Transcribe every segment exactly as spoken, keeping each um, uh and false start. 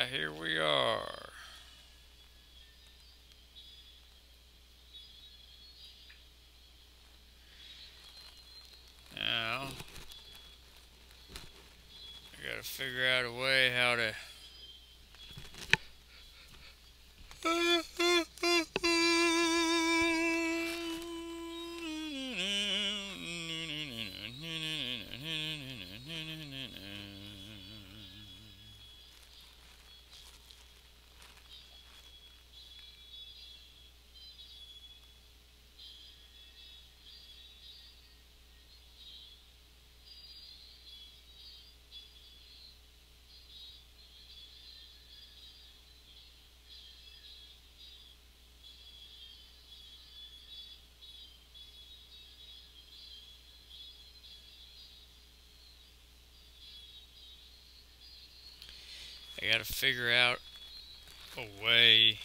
Here we are. Now, I gotta figure out a way how to I gotta figure out a way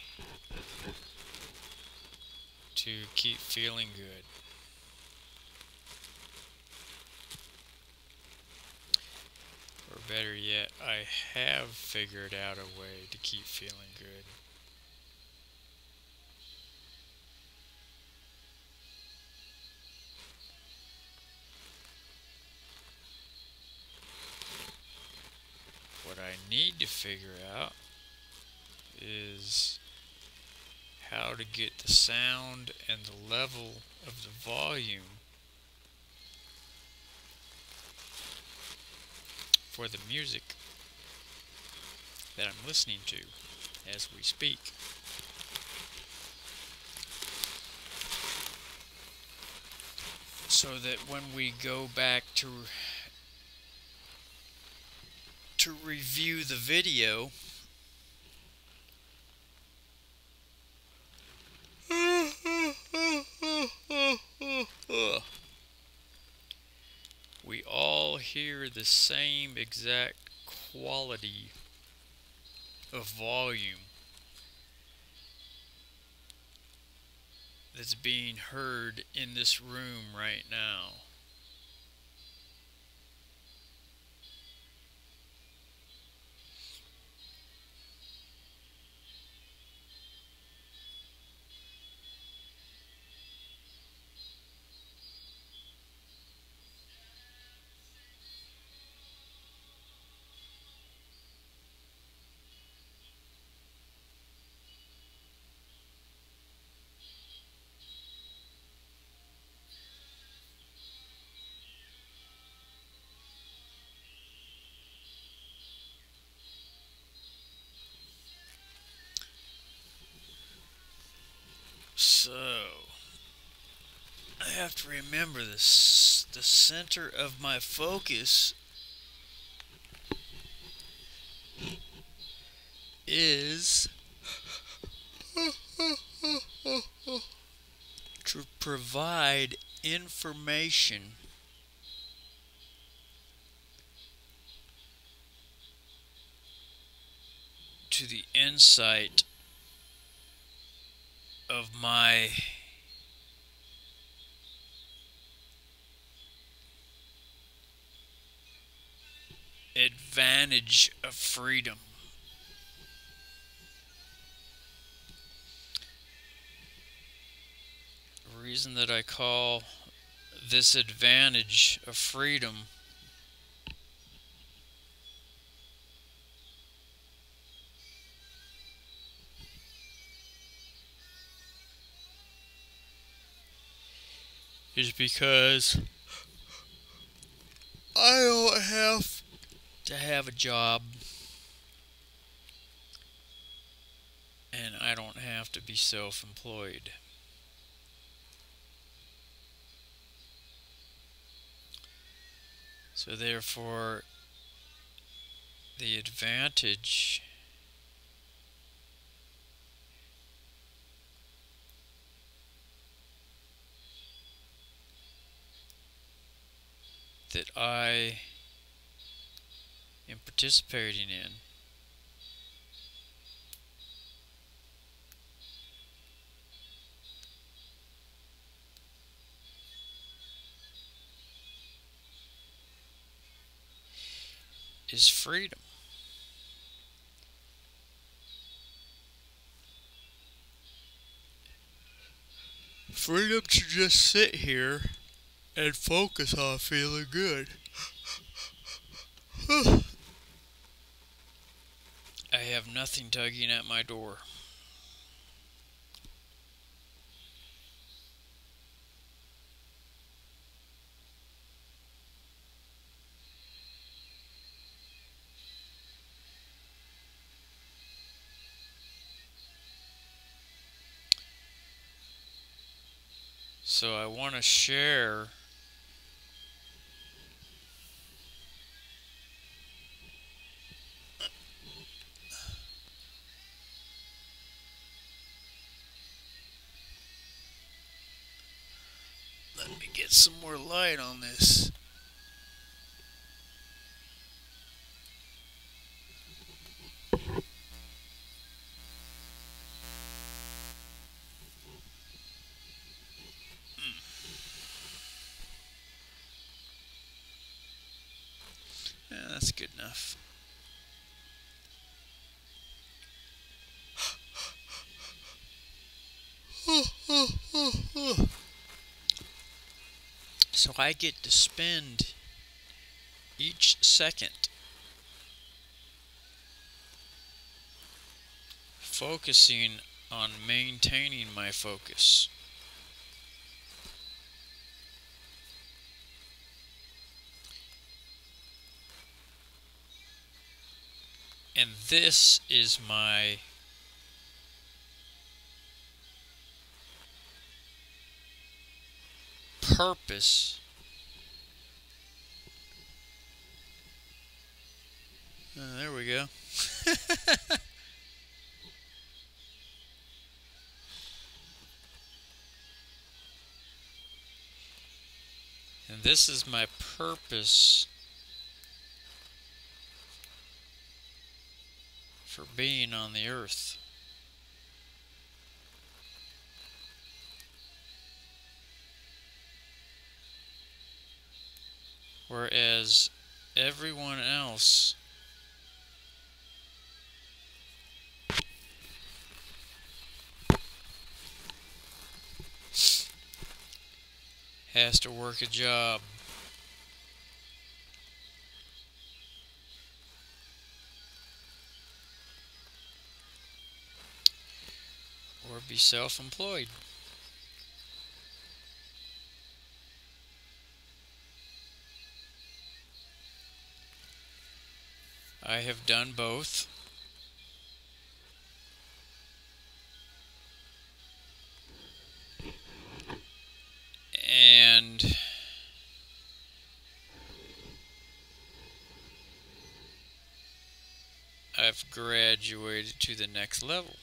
to keep feeling good. Or better yet, I have figured out a way to keep feeling good. What I need to figure out is how to get the sound and the level of the volume for the music that I'm listening to as we speak. So that when we go back to to review the video, we all hear the same exact quality of volume that's being heard in this room right now. So, I have to remember this. The center of my focus is to provide information to the insight of my advantage of freedom. The reason that I call this advantage of freedom is because I don't have to have a job, and I don't have to be self-employed. So therefore, the advantage that I am participating in is freedom. freedom to just sit here and focus on feeling good. I have nothing tugging at my door. So I want to share let me get some more light on this. Yeah, that's good enough. So I get to spend each second focusing on maintaining my focus. And this is my purpose. Uh, there we go. And this is my purpose for being on the earth. Whereas everyone else has to work a job. Or be self-employed. I have done both. And I've graduated to the next level.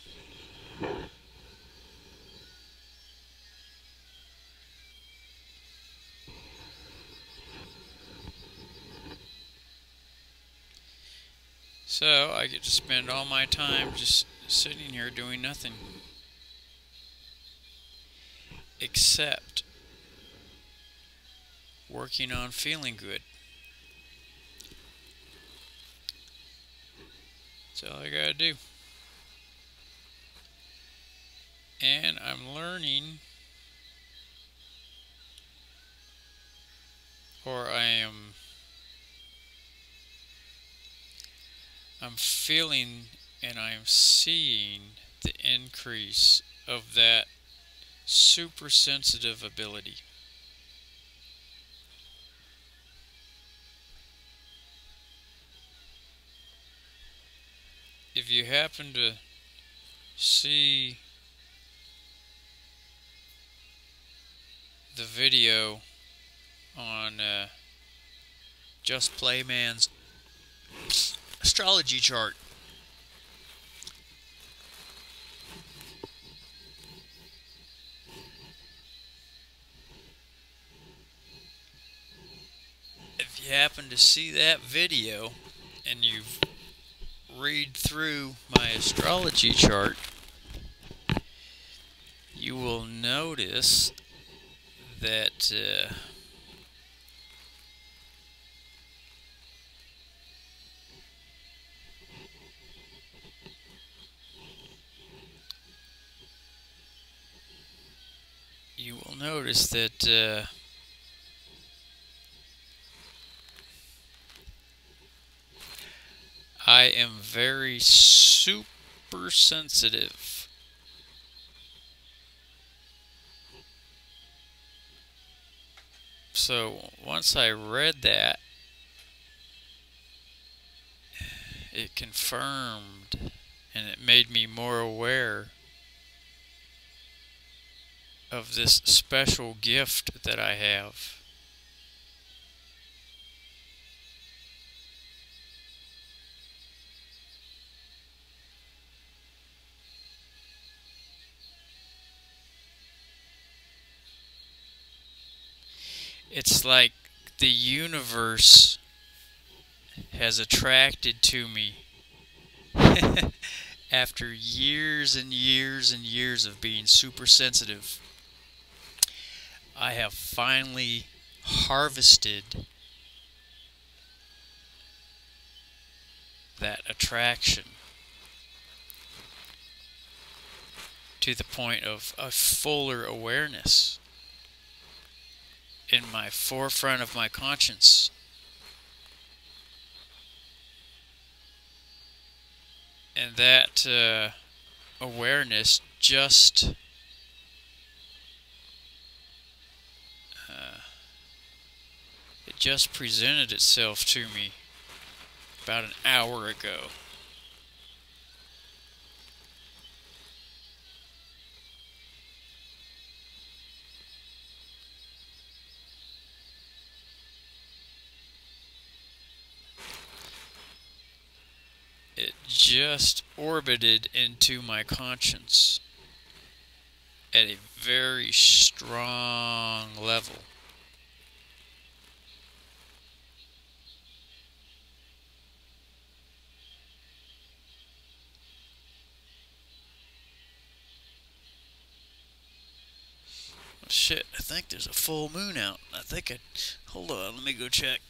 So I get to spend all my time just sitting here doing nothing except working on feeling good. That's all I gotta do. And I'm learning, or I am I'm feeling and I'm seeing the increase of that super sensitive ability. If you happen to see the video on uh, Just Play Man's astrology chart, if you happen to see that video and you read through my astrology chart, you will notice that uh, you notice that uh, I am very super sensitive. So once I read that, it confirmed and it made me more aware of this special gift that I have. It's like the universe has attracted to me after years and years and years of being super sensitive. I have finally harvested that attraction to the point of a fuller awareness in my forefront of my conscience. And that uh, awareness just uh, it just presented itself to me about an hour ago. It just orbited into my conscience at a very strong level. Oh, shit, I think there's a full moon out. I think I... Hold on, let me go check.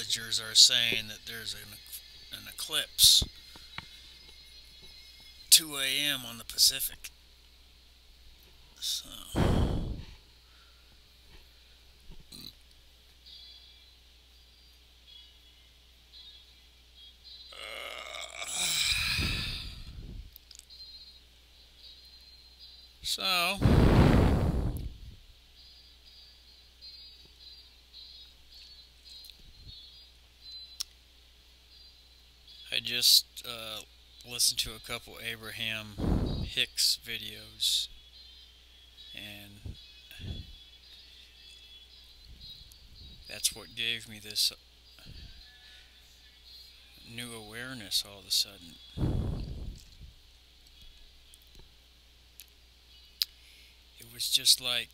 astrologers are saying that there's an, an eclipse two A M on the Pacific. So So I just uh, listened to a couple Abraham Hicks videos, and that's what gave me this new awareness all of a sudden. It was just like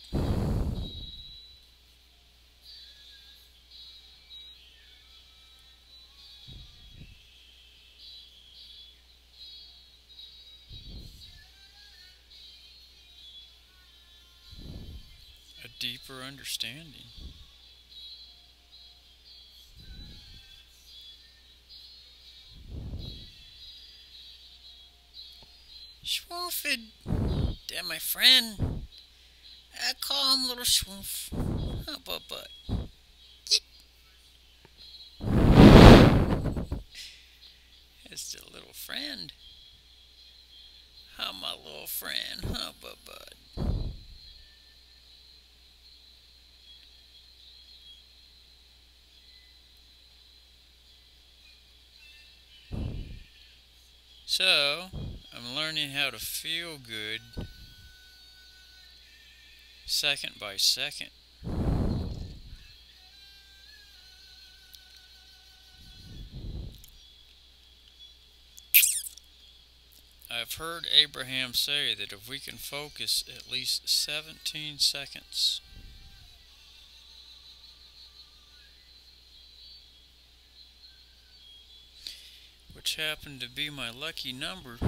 a deeper understanding. Schwoofed, that my friend. I call him Little Schwoof. Huh, but but. It's the little friend. How my little friend, huh, but but. So, I'm learning how to feel good second by second. I've heard Abraham say that if we can focus at least seventeen seconds, which happened to be my lucky number,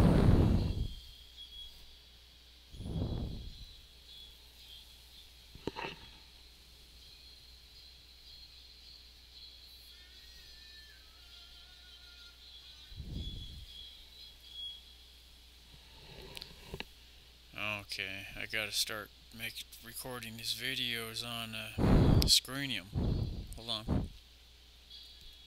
okay, I gotta start making recording these videos on uh, Screenium. Hold on.